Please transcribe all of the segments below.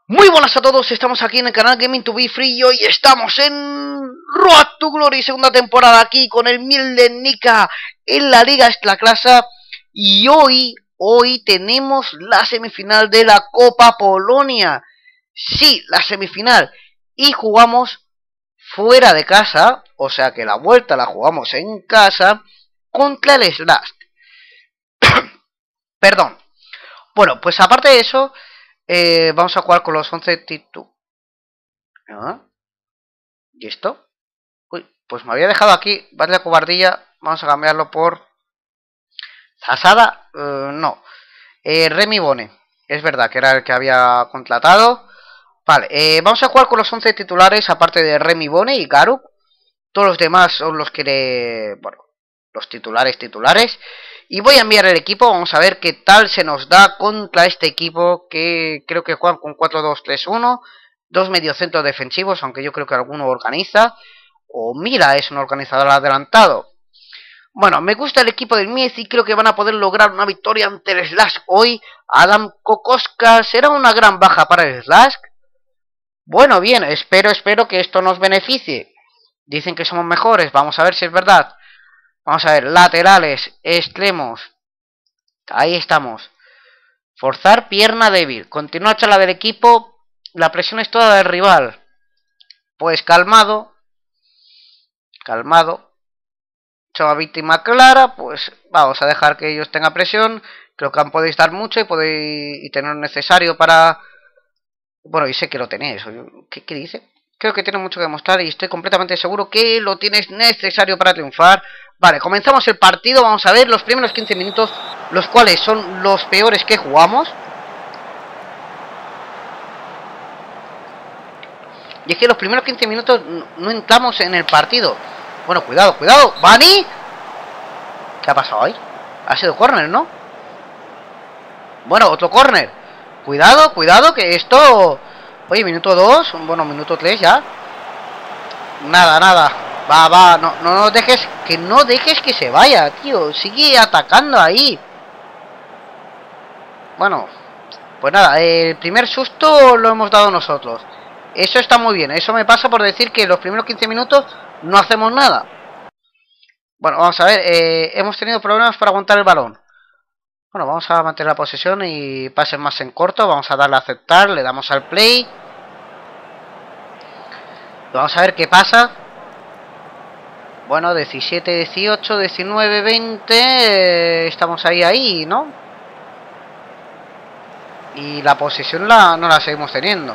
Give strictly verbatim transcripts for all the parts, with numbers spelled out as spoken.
Muy buenas a todos, estamos aquí en el canal Gaming to be Free y hoy estamos en Road to Glory, segunda temporada aquí con el Mieldenica en la Liga Ekstraklasa. Y hoy, hoy tenemos la semifinal de la Copa Polonia. Sí, la semifinal. Y jugamos fuera de casa, o sea que la vuelta la jugamos en casa contra el Slask. Perdón. Bueno, pues aparte de eso... Eh, vamos a jugar con los once titulares. ¿Ah? ¿Y esto? Uy, pues me había dejado aquí. Vale, la cobardía. Vamos a cambiarlo por Zasada. Uh, no. Eh, Remy Bone. Es verdad que era el que había contratado. Vale, eh, vamos a jugar con los once titulares. Aparte de Remy Bone y Garuk. Todos los demás son los que le... Bueno, los titulares titulares. Y voy a enviar el equipo, vamos a ver qué tal se nos da contra este equipo que creo que juegan con cuatro dos tres uno, dos mediocentros defensivos, aunque yo creo que alguno organiza, o Mira es un organizador adelantado. Bueno, me gusta el equipo del Mies y creo que van a poder lograr una victoria ante el Slask hoy. Adam Kokoska será una gran baja para el Slask. Bueno, bien, espero, espero que esto nos beneficie. Dicen que somos mejores, vamos a ver si es verdad. Vamos a ver, laterales, extremos. Ahí estamos. Forzar pierna débil. Continúa charla del equipo. La presión es toda del rival. Pues calmado. Calmado. Somos víctima clara. Pues vamos a dejar que ellos tengan presión. Creo que podéis dar mucho y podéis y tener lo necesario para... Bueno, y sé que lo tenéis. ¿Qué, qué dice? Creo que tiene mucho que demostrar y estoy completamente seguro que lo tienes necesario para triunfar. Vale, comenzamos el partido, vamos a ver los primeros quince minutos, los cuales son los peores que jugamos. Y es que los primeros quince minutos no entramos en el partido. Bueno, cuidado, cuidado, ¡Bani! ¿Qué ha pasado ahí? Ha sido córner, ¿no? Bueno, otro córner. Cuidado, cuidado, que esto... Oye, minuto dos, bueno, minuto tres ya. Nada, nada. Va, va, no, no, no dejes, que no dejes que se vaya, tío. Sigue atacando ahí. Bueno, pues nada, el primer susto lo hemos dado nosotros. Eso está muy bien, eso me pasa por decir que los primeros quince minutos no hacemos nada. Bueno, vamos a ver, eh, hemos tenido problemas para aguantar el balón. Bueno, vamos a mantener la posesión y pases más en corto. Vamos a darle a aceptar, le damos al play. Vamos a ver qué pasa. Bueno, diecisiete, dieciocho, diecinueve, veinte. Eh, estamos ahí, ahí, ¿no? Y la posesión la, no la seguimos teniendo.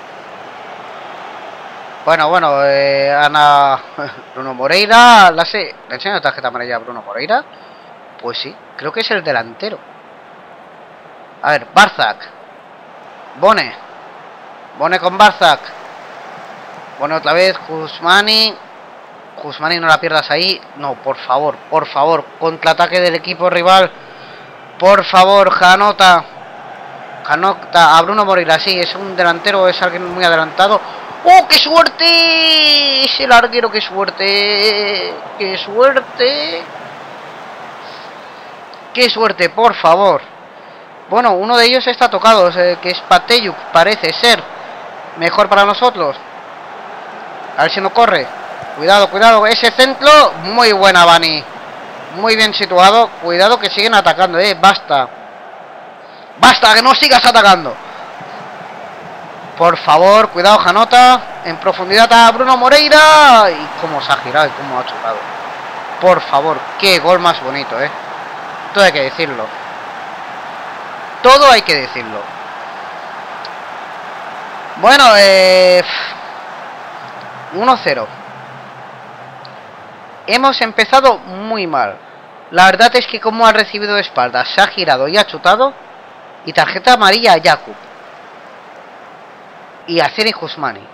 Bueno, bueno, eh, Ana... Bruno Moreira. La sé. ¿Le enseño la tarjeta amarilla a Bruno Moreira? Pues sí, creo que es el delantero. A ver, Barzak. Bone. Bone con Barzak. Bone otra vez, Guzmani. Guzmani, no la pierdas ahí. No, por favor, por favor. Contraataque del equipo rival. Por favor, Janota. Janota, a Bruno Moreira, sí, es un delantero, es alguien muy adelantado. ¡Oh, qué suerte! Ese larguero, qué suerte. ¡Qué suerte! ¡Qué suerte, por favor! Bueno, uno de ellos está tocado, eh, que es Pateyuk, parece ser. Mejor para nosotros. A ver si no corre. Cuidado, cuidado, ese centro. Muy buena, Bani. Muy bien situado. Cuidado que siguen atacando, eh. Basta. Basta, que no sigas atacando. Por favor, cuidado, Janota. En profundidad a Bruno Moreira. Y cómo se ha girado y cómo ha chocado. Por favor, qué gol más bonito, eh. Todo hay que decirlo. Todo hay que decirlo. Bueno, eh... uno cero. Hemos empezado muy mal. La verdad es que como ha recibido de espaldas, se ha girado y ha chutado. Y tarjeta amarilla a Jakub. Y a Ceri Guzmani.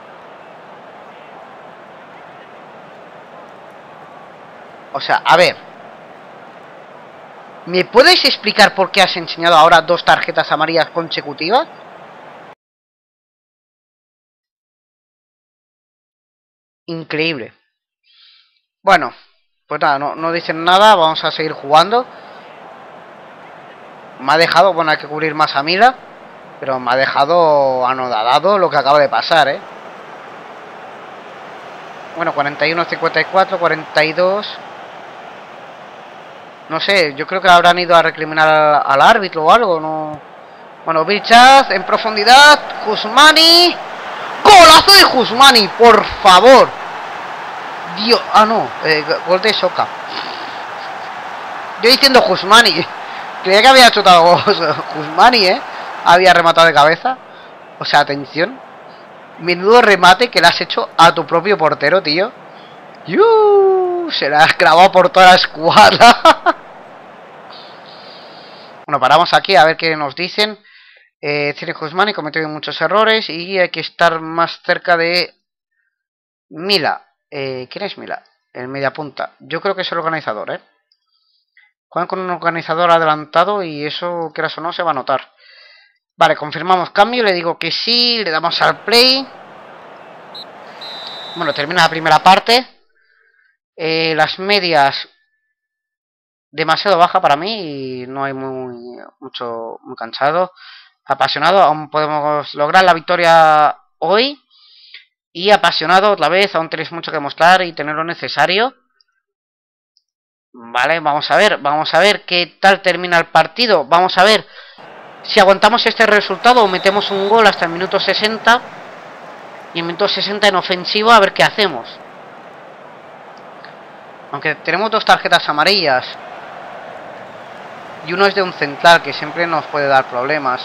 O sea, a ver. ¿Me puedes explicar por qué has enseñado ahora dos tarjetas amarillas consecutivas? Increíble. Bueno, pues nada, no, no dicen nada, vamos a seguir jugando. Me ha dejado, bueno, hay que cubrir más a Mila. Pero me ha dejado anodadado lo que acaba de pasar, ¿eh? Bueno, cuarenta y uno cincuenta y cuatro, cuarenta y dos. No sé, yo creo que habrán ido a recriminar al, al árbitro o algo, ¿no? Bueno, Vilchaz en profundidad. Jusmani. ¡Golazo de Jusmani! ¡Por favor! Dios. Ah, no. Eh, gol de Soca. Yo diciendo Jusmani. Creía que había chutado Jusmani, ¿eh? Había rematado de cabeza. O sea, atención. Menudo remate que le has hecho a tu propio portero, tío. ¡Yuuu! Se la has clavado por toda la escuadra. Bueno, paramos aquí a ver qué nos dicen. Eh, Cine Jusmani cometió muchos errores y hay que estar más cerca de Mila. Eh, ¿Quién es Mila? El mediapunta. Yo creo que es el organizador, ¿eh? Juegan con un organizador adelantado y eso, quieras o no, se va a notar. Vale, confirmamos cambio, le digo que sí, le damos al play. Bueno, termina la primera parte. Eh, las medias demasiado baja para mí y no hay muy mucho muy cansado, apasionado. Aún podemos lograr la victoria hoy y apasionado otra vez. Aún tenéis mucho que mostrar y tener lo necesario. Vale, vamos a ver, vamos a ver qué tal termina el partido. Vamos a ver si aguantamos este resultado o metemos un gol hasta el minuto sesenta. Y en el minuto sesenta en ofensivo a ver qué hacemos. Aunque tenemos dos tarjetas amarillas. Y uno es de un central que siempre nos puede dar problemas.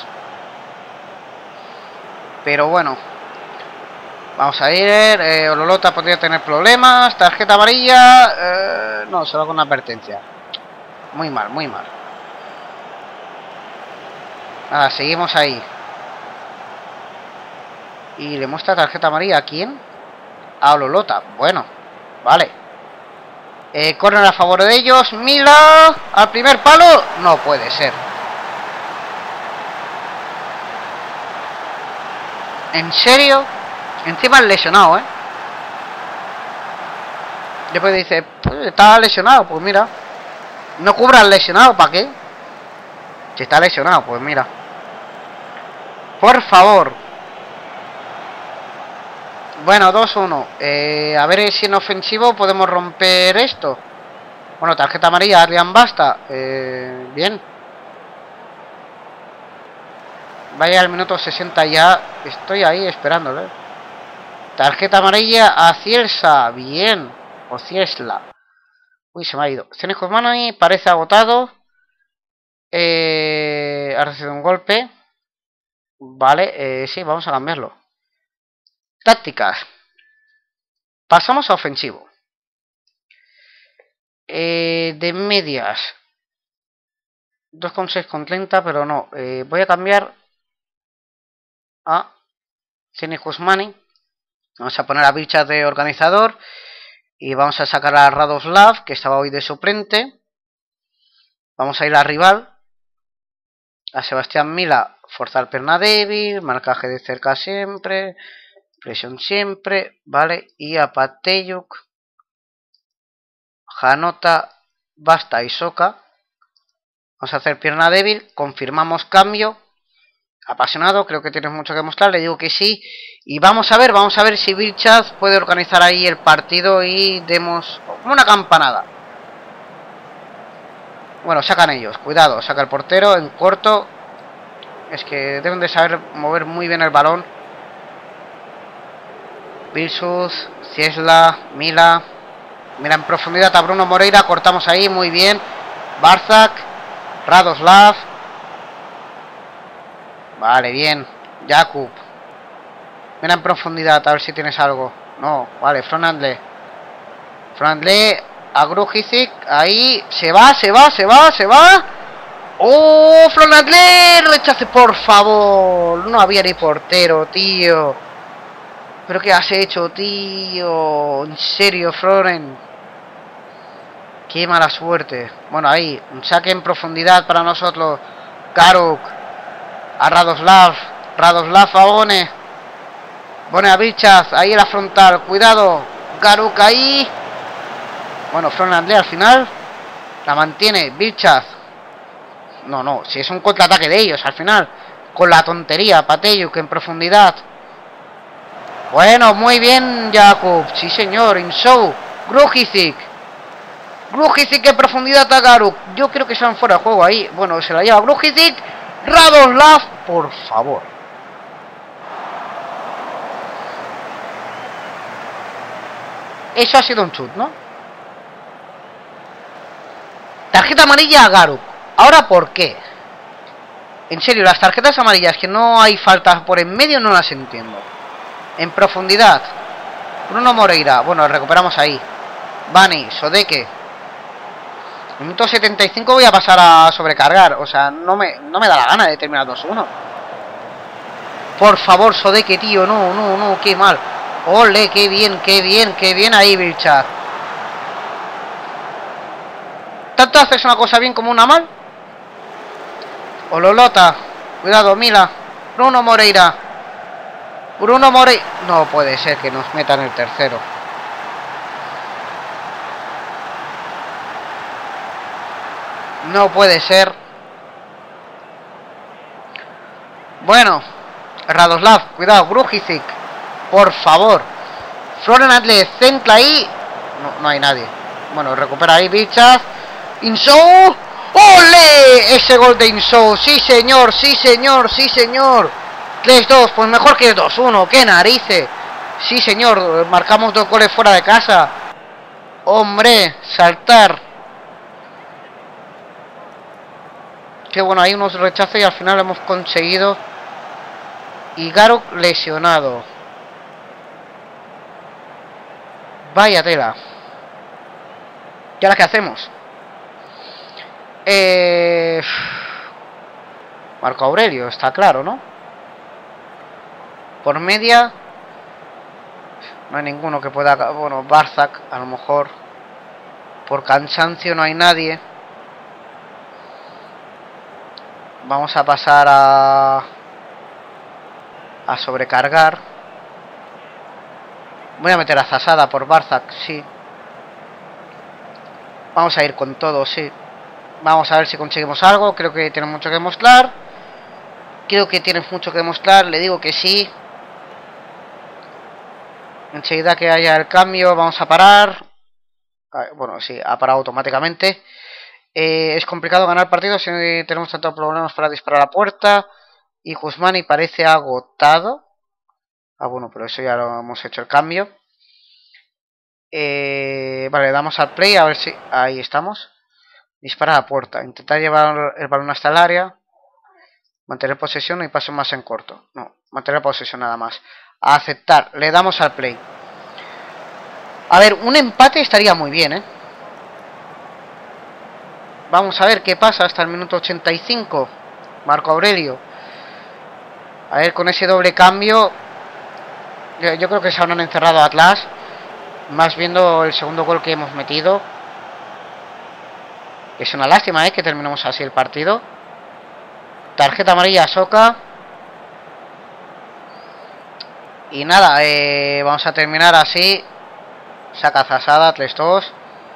Pero bueno. Vamos a ir. Eh, Ololota podría tener problemas. Tarjeta amarilla. Eh, no, solo con una advertencia. Muy mal, muy mal. Nada, seguimos ahí. Y le muestra tarjeta amarilla. ¿A quién? A Ololota. Bueno, vale. Eh, corren a favor de ellos. Mila. Al primer palo. No puede ser. ¿En serio? Encima el lesionado, ¿eh? Después dice, pues está lesionado. Pues mira. No cubra al lesionado. ¿Para qué? Si está lesionado, pues mira. Por favor. Bueno, dos uno. Eh, a ver si en ofensivo podemos romper esto. Bueno, tarjeta amarilla, Adrián Basta. Eh, bien. Vaya al minuto sesenta ya. Estoy ahí esperándole. Tarjeta amarilla a Cielsa. Bien. O Ciesla. Uy, se me ha ido. Cine Jusmani parece agotado. Eh, ha recibido un golpe. Vale, eh, sí, vamos a cambiarlo. Tácticas. Pasamos a ofensivo. Eh, de medias. dos coma seis con treinta, pero no. Eh, voy a cambiar a Cine Jusmani. Vamos a poner a Vilchaz de organizador. Y vamos a sacar a Radoslav, que estaba hoy de suplente. Vamos a ir a rival. A Sebastián Mila, forzar pierna débil. Marcaje de cerca siempre. Presión siempre, vale, y a Pateyuk, Janota, Basta y Soca. Vamos a hacer pierna débil, confirmamos cambio. Apasionado, creo que tienes mucho que mostrar, le digo que sí. Y vamos a ver, vamos a ver si Vilchaz puede organizar ahí el partido y demos como una campanada. Bueno, sacan ellos, cuidado, saca el portero en corto. Es que deben de saber mover muy bien el balón. Vilsus, Ciesla, Mila. Mira en profundidad a Bruno Moreira. Cortamos ahí, muy bien. Barzak, Radoslav. Vale, bien. Jakub. Mira en profundidad, a ver si tienes algo. No, vale, Fronandle. Fronandle a Grujicic. Ahí, se va, se va, se va, se va. ¡Oh, Fronandle! Rechace, por favor. No había ni portero, tío. ¿Pero qué has hecho, tío? En serio, Floren. Qué mala suerte. Bueno, ahí, un saque en profundidad para nosotros. Karuk. A Radoslav. Radoslav a Bone. Bone a Vilchaz. Ahí en la frontal. Cuidado. Karuk ahí. Bueno, Fronandle al final. La mantiene. Vilchaz. No, no. Si es un contraataque de ellos al final. Con la tontería, Pateyuk en profundidad. Bueno, muy bien, Jakub. Sí, señor. Insou. Grujičić. Grujičić en profundidad a Garuk. Yo creo que se van fuera de juego ahí. Bueno, se la lleva Grujičić. Radoslav, por favor. Eso ha sido un chut, ¿no? Tarjeta amarilla a Garuk. Ahora, ¿por qué? En serio, las tarjetas amarillas que no hay falta por en medio no las entiendo. En profundidad. Bruno Moreira. Bueno, recuperamos ahí. Bani, Sodeke. Minuto setenta y cinco voy a pasar a sobrecargar. O sea, no me, no me da la gana de terminar dos uno. Por favor, Sodeke, tío. No, no, no, qué mal. Ole, qué bien, qué bien, qué bien ahí, Vilchak. ¿Tanto haces una cosa bien como una mal? Ololota. Cuidado, Mila. Bruno Moreira. Bruno Moreira. No puede ser que nos metan el tercero. No puede ser. Bueno. Radoslav. Cuidado, Grujičić. Por favor. Florian Adle centra ahí. No, no hay nadie. Bueno, recupera ahí Vilchak. Insou. ¡Ole! Ese gol de Insou. Sí, señor, sí, señor, sí, señor. tres dos, pues mejor que dos uno. ¡Qué narices! Sí, señor, marcamos dos goles fuera de casa. Hombre, saltar. Qué bueno, hay unos rechazos y al final hemos conseguido. Y Garuk lesionado. Vaya tela. ¿Y ahora qué hacemos? Eh... Marco Aurelio, está claro, ¿no? Por media no hay ninguno que pueda... Bueno, Barzak, a lo mejor. Por cansancio no hay nadie. Vamos a pasar a... A sobrecargar. Voy a meter a Zasada por Barzak, sí. Vamos a ir con todo, sí. Vamos a ver si conseguimos algo. Creo que tiene mucho que demostrar. Creo que tienes mucho que demostrar. Le digo que sí. Enseguida que haya el cambio vamos a parar. Bueno, sí, ha parado automáticamente. Eh, es complicado ganar partidos si tenemos tantos problemas para disparar a puerta. Y Guzmán parece agotado. Ah, bueno, pero eso ya lo hemos hecho el cambio. Eh, vale, damos al play a ver si... Ahí estamos. Disparar a puerta. Intentar llevar el balón hasta el área. Mantener posesión y paso más en corto. No, mantener posesión nada más. A aceptar. Le damos al play. A ver, un empate estaría muy bien, ¿eh? Vamos a ver qué pasa hasta el minuto ochenta y cinco. Marco Aurelio. A ver, con ese doble cambio. Yo, yo creo que se habrán encerrado a Atlas. Más viendo el segundo gol que hemos metido. Es una lástima, ¿eh? Que terminemos así el partido. Tarjeta amarilla a Soka. Y nada, eh, vamos a terminar así. Saca Zasada, tres dos.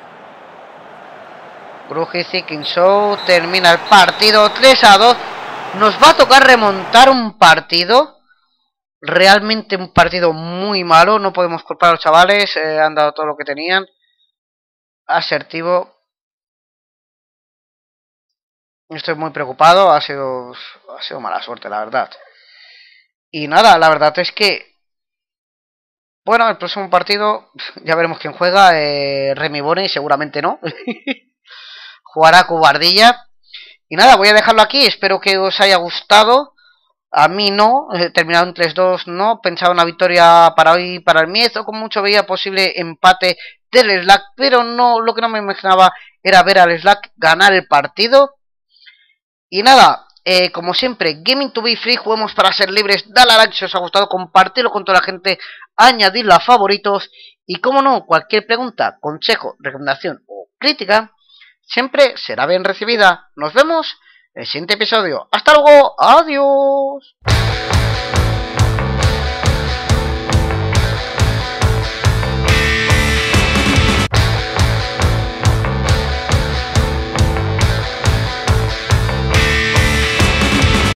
Grujičić, Insou. Termina el partido tres a dos. Nos va a tocar remontar un partido. Realmente un partido muy malo. No podemos culpar a los chavales. Eh, han dado todo lo que tenían. Asertivo. Estoy muy preocupado. Ha sido, ha sido mala suerte, la verdad. Y nada, la verdad es que... Bueno, el próximo partido ya veremos quién juega. Eh, Remy Boney seguramente no. Jugará Cobardilla. Y nada, voy a dejarlo aquí. Espero que os haya gustado. A mí no. Eh, terminado en tres dos no. Pensaba una victoria para hoy, para el Miez. O con mucho veía posible empate del Slack. Pero no, lo que no me imaginaba era ver al Slack ganar el partido. Y nada. Eh, como siempre, Gaming to be Free, juguemos para ser libres. Dale a like si os ha gustado, compartirlo con toda la gente, añadirlo a favoritos. Y como no, cualquier pregunta, consejo, recomendación o crítica siempre será bien recibida. Nos vemos en el siguiente episodio. Hasta luego, adiós.